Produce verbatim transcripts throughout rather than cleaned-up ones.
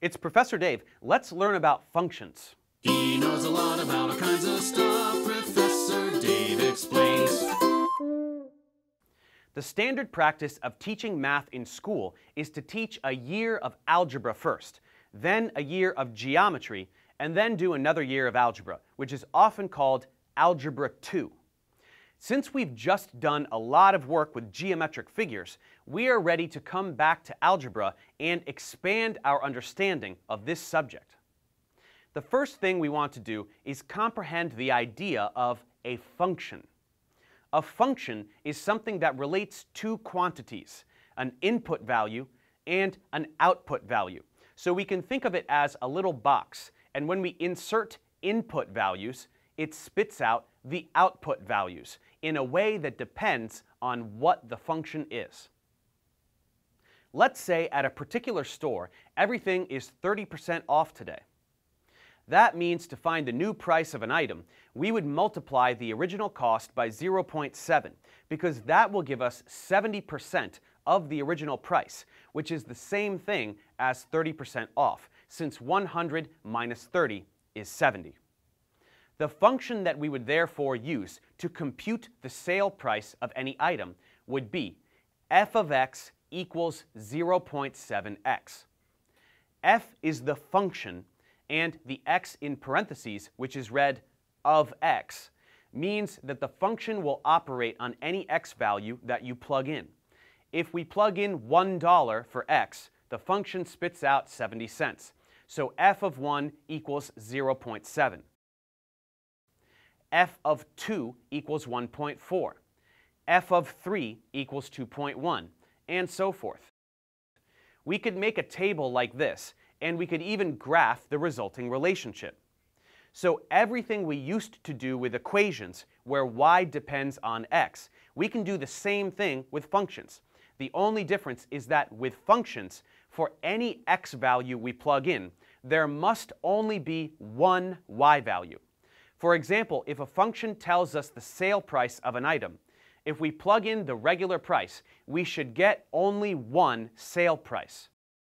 It's Professor Dave. Let's learn about functions. He knows a lot about all kinds of stuff. Professor Dave explains. The standard practice of teaching math in school is to teach a year of algebra first, then a year of geometry, and then do another year of algebra, which is often called Algebra two. Since we've just done a lot of work with geometric figures, we are ready to come back to algebra and expand our understanding of this subject. The first thing we want to do is comprehend the idea of a function. A function is something that relates two quantities, an input value and an output value. So we can think of it as a little box, and when we insert input values, it spits out the output values in a way that depends on what the function is. Let's say at a particular store, everything is thirty percent off today. That means to find the new price of an item, we would multiply the original cost by zero point seven, because that will give us seventy percent of the original price, which is the same thing as thirty percent off, since one hundred minus thirty is seventy. The function that we would therefore use to compute the sale price of any item would be f of x equals zero point seven x. F is the function, and the x in parentheses, which is read of x, means that the function will operate on any x value that you plug in. If we plug in one dollar for x, the function spits out seventy cents. So f of one equals zero point seven. F of two equals one point four. F of three equals two point one, and so forth. We could make a table like this, and we could even graph the resulting relationship. So everything we used to do with equations, where y depends on x, we can do the same thing with functions. The only difference is that with functions, for any x value we plug in, there must only be one y value. For example, if a function tells us the sale price of an item, if we plug in the regular price, we should get only one sale price.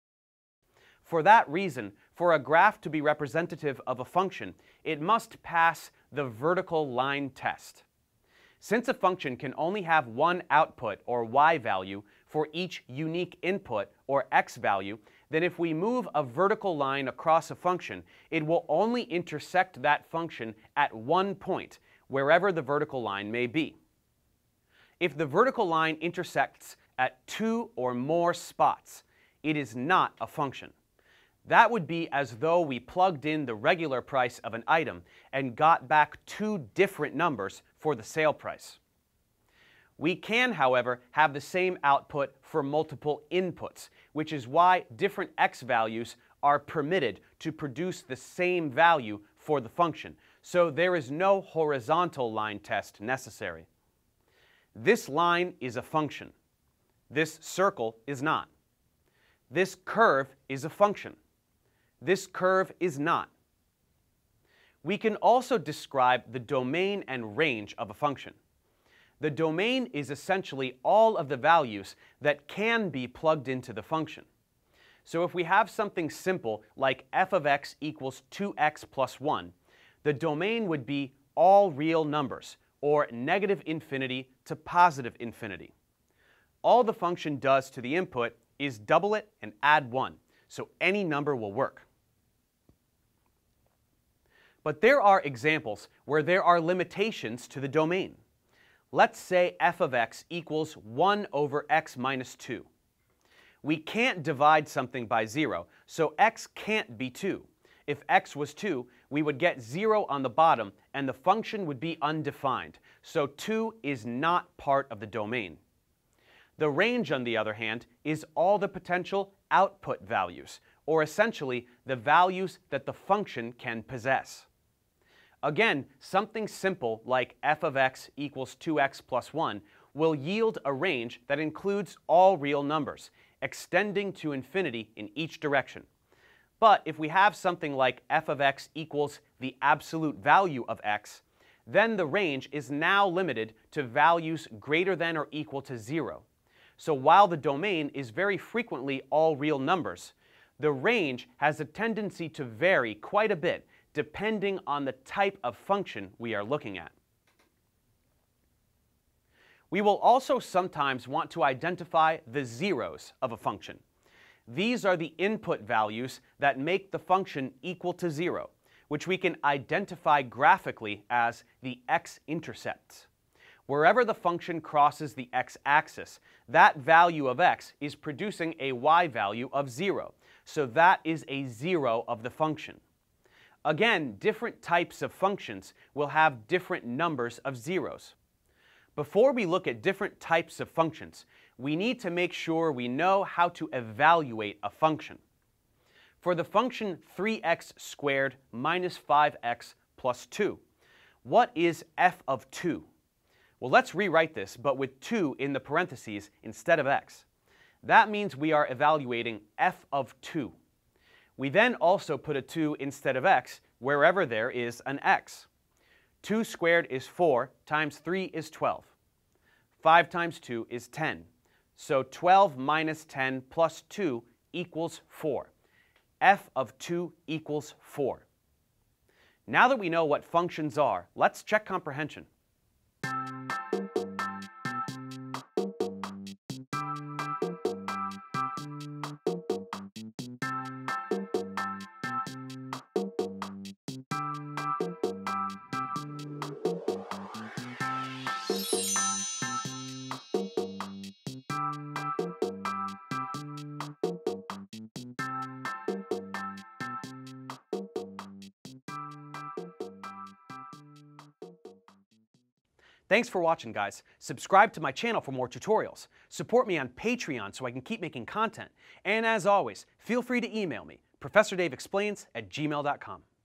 For that reason, for a graph to be representative of a function, it must pass the vertical line test. Since a function can only have one output or y value for each unique input or x value, then if we move a vertical line across a function, it will only intersect that function at one point, wherever the vertical line may be. If the vertical line intersects at two or more spots, it is not a function. That would be as though we plugged in the regular price of an item and got back two different numbers for the sale price. We can, however, have the same output for multiple inputs, which is why different x values are permitted to produce the same value for the function, so there is no horizontal line test necessary. This line is a function. This circle is not. This curve is a function. This curve is not. We can also describe the domain and range of a function. The domain is essentially all of the values that can be plugged into the function. So if we have something simple like f of x equals two x plus one, the domain would be all real numbers, or negative infinity to positive infinity. All the function does to the input is double it and add one, so any number will work. But there are examples where there are limitations to the domain. Let's say f of x equals one over x minus two. We can't divide something by zero, so x can't be two. If x was two, we would get zero on the bottom, and the function would be undefined, so two is not part of the domain. The range, on the other hand, is all the potential output values, or essentially the values that the function can possess. Again, something simple like f of x equals two x plus one will yield a range that includes all real numbers, extending to infinity in each direction. But if we have something like f of x equals the absolute value of x, then the range is now limited to values greater than or equal to zero. So while the domain is very frequently all real numbers, the range has a tendency to vary quite a bit depending on the type of function we are looking at. We will also sometimes want to identify the zeros of a function. These are the input values that make the function equal to zero, which we can identify graphically as the x-intercepts. Wherever the function crosses the x-axis, that value of x is producing a y value of zero, so that is a zero of the function. Again, different types of functions will have different numbers of zeros. Before we look at different types of functions, we need to make sure we know how to evaluate a function. For the function three x squared minus five x plus two, what is f of two? Well, let's rewrite this, but with two in the parentheses instead of x. That means we are evaluating f of two. We then also put a two instead of x wherever there is an x. two squared is four, times three is twelve. five times two is ten. So twelve minus ten plus two equals four. F of two equals four. Now that we know what functions are, let's check comprehension. Thanks for watching, guys. Subscribe to my channel for more tutorials. Support me on Patreon so I can keep making content. And as always, feel free to email me, professor dave explains at gmail dot com.